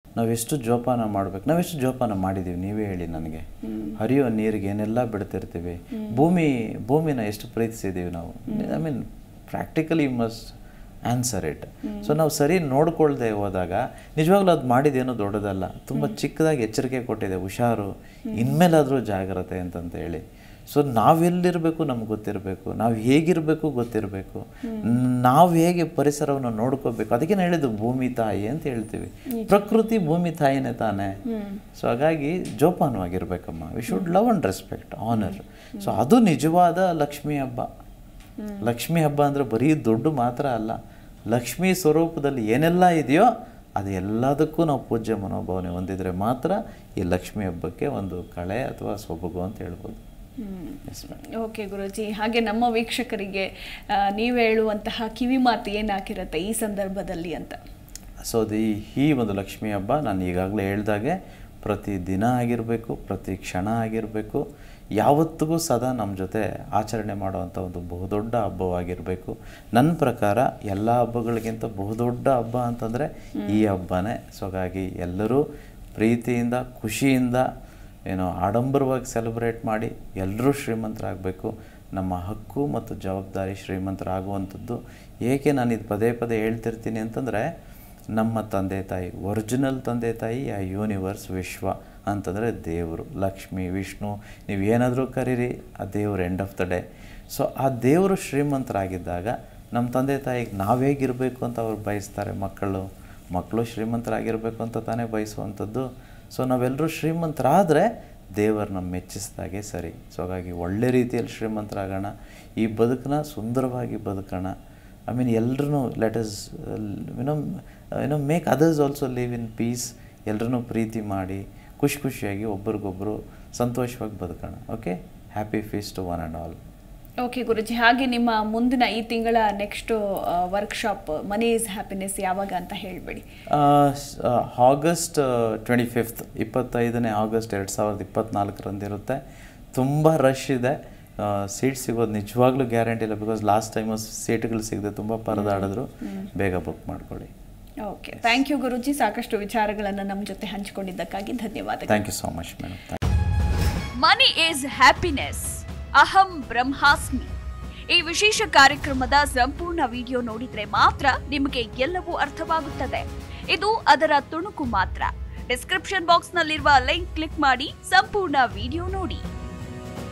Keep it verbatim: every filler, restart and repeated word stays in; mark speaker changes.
Speaker 1: ನಾವೆಷ್ಟು ಜೋಪಾನ ಮಾಡಬೇಕು, ನಾವೆಷ್ಟು ಜೋಪಾನ ಮಾಡಿದ್ದೀವಿ ನೀವೇ ಹೇಳಿ ನನಗೆ. ಹರಿಯೋ ನೀರಿಗೆ ಏನೆಲ್ಲ ಬಿಡ್ತಿರ್ತೀವಿ, ಭೂಮಿ ಭೂಮಿನ ಎಷ್ಟು ಪ್ರೀತಿಸಿದ್ದೀವಿ ನಾವು. I mean practically you must answer it. So ನಾವು ಸರಿ ನೋಡ್ಕೊಳ್ದೆ ಹೋದಾಗ ನಿಜವಾಗ್ಲೂ ಅದು ಮಾಡಿದೇನೋ ದೊಡ್ಡದಲ್ಲ, ತುಂಬ ಚಿಕ್ಕದಾಗಿ ಎಚ್ಚರಿಕೆ ಕೊಟ್ಟಿದೆ, ಹುಷಾರು ಇನ್ಮೇಲಾದರೂ ಜಾಗ್ರತೆ ಅಂತಂತ ಹೇಳಿ. ಸೊ ನಾವೆಲ್ಲಿರಬೇಕು ನಮ್ಗೆ ಗೊತ್ತಿರಬೇಕು, ನಾವು ಹೇಗಿರಬೇಕು ಗೊತ್ತಿರಬೇಕು, ನಾವು ಹೇಗೆ ಪರಿಸರವನ್ನು ನೋಡ್ಕೋಬೇಕು. ಅದಕ್ಕೆ ಹೇಳಿದ್ದು ಭೂಮಿ ತಾಯಿ ಅಂತ ಹೇಳ್ತೀವಿ, ಪ್ರಕೃತಿ ಭೂಮಿ ತಾಯಿನೇ ತಾನೇ. ಸೊ ಹಾಗಾಗಿ ಜೋಪಾನವಾಗಿರ್ಬೇಕಮ್ಮ. We should love and respect, honour. So ಅದು ನಿಜವಾದ ಲಕ್ಷ್ಮೀ ಹಬ್ಬ. ಲಕ್ಷ್ಮೀ ಹಬ್ಬ ಅಂದರೆ ಬರೀ ದುಡ್ಡು ಮಾತ್ರ ಅಲ್ಲ, ಲಕ್ಷ್ಮೀ ಸ್ವರೂಪದಲ್ಲಿ ಏನೆಲ್ಲ ಇದೆಯೋ ಅದು ಎಲ್ಲದಕ್ಕೂ ನಾವು ಪೂಜ್ಯ ಮನೋಭಾವನೆ ಹೊಂದಿದರೆ ಮಾತ್ರ ಈ ಲಕ್ಷ್ಮೀ ಹಬ್ಬಕ್ಕೆ ಒಂದು ಕಳೆ ಅಥವಾ ಸೊಬಗು ಅಂತ ಹೇಳ್ಬೋದು.
Speaker 2: ಓಕೆ ಗುರೂಜಿ, ಹಾಗೆ ನಮ್ಮ ವೀಕ್ಷಕರಿಗೆ ನೀವು ಹೇಳುವಂತಹ ಕಿವಿ ಮಾತು ಏನಾಗಿರುತ್ತೆ ಈ ಸಂದರ್ಭದಲ್ಲಿ ಅಂತ?
Speaker 1: ಸೊ ದಿ ಈ ಒಂದು ಲಕ್ಷ್ಮೀ ಹಬ್ಬ ನಾನು ಈಗಾಗಲೇ ಹೇಳ್ದಾಗೆ ಪ್ರತಿ ದಿನ ಆಗಿರಬೇಕು, ಪ್ರತಿ ಕ್ಷಣ ಆಗಿರಬೇಕು, ಯಾವತ್ತಿಗೂ ಸದಾ ನಮ್ಮ ಜೊತೆ ಆಚರಣೆ ಮಾಡುವಂಥ ಒಂದು ಬಹುದೊಡ್ಡ ಹಬ್ಬವಾಗಿರಬೇಕು. ನನ್ನ ಪ್ರಕಾರ ಎಲ್ಲ ಹಬ್ಬಗಳಿಗಿಂತ ಬಹುದೊಡ್ಡ ಹಬ್ಬ ಅಂತಂದರೆ ಈ ಹಬ್ಬನೇ. ಸೊ ಹಾಗಾಗಿ ಎಲ್ಲರೂ ಪ್ರೀತಿಯಿಂದ ಖುಷಿಯಿಂದ ಏನೋ ಆಡಂಬರವಾಗಿ ಸೆಲೆಬ್ರೇಟ್ ಮಾಡಿ ಎಲ್ಲರೂ ಶ್ರೀಮಂತರಾಗಬೇಕು. ನಮ್ಮ ಹಕ್ಕು ಮತ್ತು ಜವಾಬ್ದಾರಿ ಶ್ರೀಮಂತರಾಗುವಂಥದ್ದು. ಏಕೆ ನಾನು ಇದು ಪದೇ ಪದೇ ಹೇಳ್ತಿರ್ತೀನಿ ಅಂತಂದರೆ, ನಮ್ಮ ತಂದೆ ತಾಯಿ, ಒರಿಜಿನಲ್ ತಂದೆ ತಾಯಿ ಆ ಯೂನಿವರ್ಸ್ ವಿಶ್ವ ಅಂತಂದರೆ ದೇವರು, ಲಕ್ಷ್ಮಿ, ವಿಷ್ಣು, ನೀವು ಏನಾದರೂ ಕರೀರಿ, ಆ ದೇವರು end of the day. So ಆ ದೇವರು ಶ್ರೀಮಂತರಾಗಿದ್ದಾಗ ನಮ್ಮ ತಂದೆ ತಾಯಿಗೆ ನಾವೇಗಿರಬೇಕು ಅಂತ ಅವ್ರು ಬಯಸ್ತಾರೆ. ಮಕ್ಕಳು ಮಕ್ಕಳು ಶ್ರೀಮಂತರಾಗಿರಬೇಕು ಅಂತ ತಾನೇ ಬಯಸುವಂಥದ್ದು. ಸೊ ನಾವೆಲ್ಲರೂ ಶ್ರೀಮಂತರಾದರೆ ದೇವರು ನಮ್ಮ ಮೆಚ್ಚಿಸಿದಾಗೆ ಸರಿ. ಸೊ ಹಾಗಾಗಿ ಒಳ್ಳೆ ರೀತಿಯಲ್ಲಿ ಶ್ರೀಮಂತರಾಗೋಣ, ಈ ಬದುಕನ್ನ ಸುಂದರವಾಗಿ ಬದುಕೋಣ. ಐ ಮೀನ್ ಎಲ್ಲರೂ let us you know you know make others also live in peace. ಎಲ್ಲರೂ ಪ್ರೀತಿ ಮಾಡಿ ಖುಷಿ ಖುಷಿಯಾಗಿ ಒಬ್ರಿಗೊಬ್ಬರು ಸಂತೋಷವಾಗಿ ಬದುಕೋಣ. Okay, happy feast to one and all.
Speaker 2: Okay Guruji, ಹಾಗೆ ನಿಮ್ಮ ಮುಂದಿನ ಈ ತಿಂಗಳ next workshop money is happiness ಯಾವಾಗ ಅಂತ ಹೇಳಿಬಿಡಿ.
Speaker 1: ಆಗಸ್ಟ್ ಟ್ವೆಂಟಿ ಫಿಫ್ತ್ ಇಪ್ಪತ್ತೈದನೇ ಆಗಸ್ಟ್ ಎರಡು ಸಾವಿರದ ಇಪ್ಪತ್ತ್ನಾಲ್ಕರಂದಿರುತ್ತೆ. ತುಂಬ ರಶ್ ಇದೆ, ಸೀಟ್ ಸಿಗೋದು ನಿಜವಾಗ್ಲೂ ಗ್ಯಾರಂಟಿ ಇಲ್ಲ. ಬಿಕಾಸ್ ಲಾಸ್ಟ್ ಟೈಮು ಸೀಟ್ಗಳು ಸಿಗದೆ ತುಂಬ ಪರದಾಡಿದ್ರು. ಬೇಗ ಬುಕ್ ಮಾಡ್ಕೊಳ್ಳಿ.
Speaker 2: Okay, thank you Guruji. ಸಾಕಷ್ಟು ವಿಚಾರಗಳನ್ನು ನಮ್ಮ ಜೊತೆ ಹಂಚಿಕೊಂಡಿದ್ದಕ್ಕಾಗಿ ಧನ್ಯವಾದ.
Speaker 1: Thank you so much madam.
Speaker 3: Money is happiness, ಅಹಂ ಬ್ರಹ್ಮಾಸ್ಮಿ. ಈ ವಿಶೇಷ ಕಾರ್ಯಕ್ರಮದ ಸಂಪೂರ್ಣ ವಿಡಿಯೋ ನೋಡಿದ್ರೆ ಮಾತ್ರ ನಿಮಗೆ ಎಲ್ಲವೂ ಅರ್ಥವಾಗುತ್ತದೆ. ಇದು ಅದರ ತುಣುಕು ಮಾತ್ರ. ಡಿಸ್ಕ್ರಿಪ್ಷನ್ ಬಾಕ್ಸ್ ನಲ್ಲಿರುವ ಲಿಂಕ್ ಕ್ಲಿಕ್ ಮಾಡಿ ಸಂಪೂರ್ಣ ವಿಡಿಯೋ ನೋಡಿ.